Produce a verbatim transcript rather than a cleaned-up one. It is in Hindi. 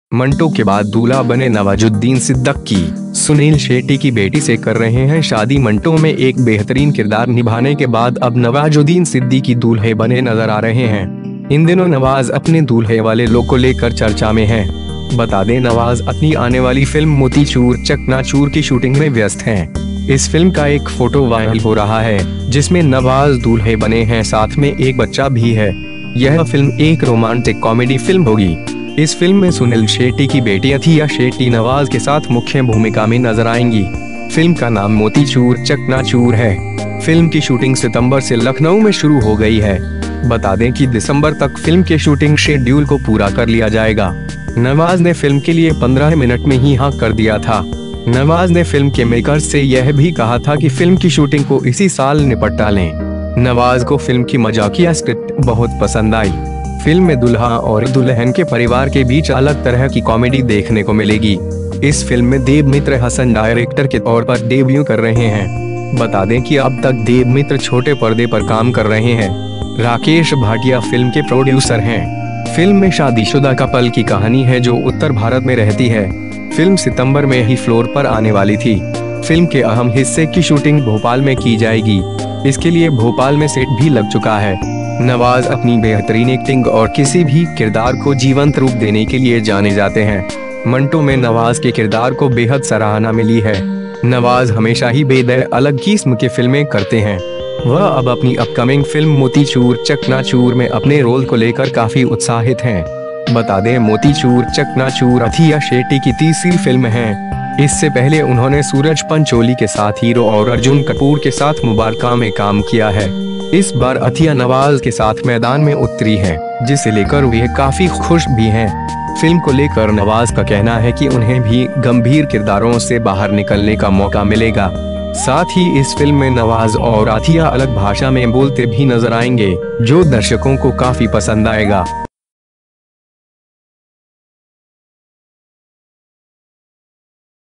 मंटो के बाद दूल्हा बने नवाजुद्दीन सिद्दीकी, सुनील शेट्टी की बेटी से कर रहे हैं शादी। मंटो में एक बेहतरीन किरदार निभाने के बाद अब नवाजुद्दीन सिद्दीकी दूल्हे बने नजर आ रहे हैं। इन दिनों नवाज अपने दूल्हे वाले लुक को लेकर चर्चा में हैं। बता दें, नवाज अपनी आने वाली फिल्म मोतीचूर चकनाचूर की शूटिंग में व्यस्त हैं। इस फिल्म का एक फोटो वायरल हो रहा है जिसमें नवाज दूल्हे बने हैं, साथ में एक बच्चा भी है। यह फिल्म एक रोमांटिक कॉमेडी फिल्म होगी। इस फिल्म में सुनील शेट्टी की बेटी अथिया शेट्टी नवाज के साथ मुख्य भूमिका में नजर आएंगी। फिल्म का नाम मोतीचूर चकनाचूर है। फिल्म की शूटिंग सितंबर से लखनऊ में शुरू हो गई है। बता दें कि दिसंबर तक फिल्म के शूटिंग शेड्यूल को पूरा कर लिया जाएगा। नवाज ने फिल्म के लिए पंद्रह मिनट में ही हाँ कर दिया था। नवाज ने फिल्म के मेकर्स से यह भी कहा था कि फिल्म की शूटिंग को इसी साल निपटा लें। नवाज को फिल्म की मजाकिया स्क्रिप्ट बहुत पसंद आई। फिल्म में दुल्हा और दुल्हन के परिवार के बीच अलग तरह की कॉमेडी देखने को मिलेगी। इस फिल्म में देव मित्र हसन डायरेक्टर के तौर पर डेब्यू कर रहे हैं। बता दें कि अब तक देव मित्र छोटे पर्दे पर काम कर रहे हैं। राकेश भाटिया फिल्म के प्रोड्यूसर हैं। फिल्म में शादीशुदा कपल की कहानी है जो उत्तर भारत में रहती है। फिल्म सितंबर में ही फ्लोर पर आने वाली थी। फिल्म के अहम हिस्से की शूटिंग भोपाल में की जाएगी। इसके लिए भोपाल में सेट भी लग चुका है। नवाज अपनी बेहतरीन एक्टिंग और किसी भी किरदार को जीवंत रूप देने के लिए जाने जाते हैं। मंटो में नवाज के किरदार को बेहद सराहना मिली है। नवाज हमेशा ही बेहद अलग किस्म की फिल्में करते हैं। वह अब अपनी अपकमिंग फिल्म मोतीचूर चकनाचूर में अपने रोल को लेकर काफी उत्साहित हैं। बता दें, मोतीचूर चकनाचूर अथिया शेट्टी की तीसरी फिल्म है। इससे पहले उन्होंने सूरज पंचोली के साथ हीरो और अर्जुन कपूर के साथ मुबारका में काम किया है। इस बार अथिया नवाज के साथ मैदान में उतरी है, जिसे लेकर वे काफी खुश भी हैं। फिल्म को लेकर नवाज का कहना है कि उन्हें भी गंभीर किरदारों से बाहर निकलने का मौका मिलेगा। साथ ही इस फिल्म में नवाज और अथिया अलग भाषा में बोलते भी नजर आएंगे, जो दर्शकों को काफी पसंद आएगा।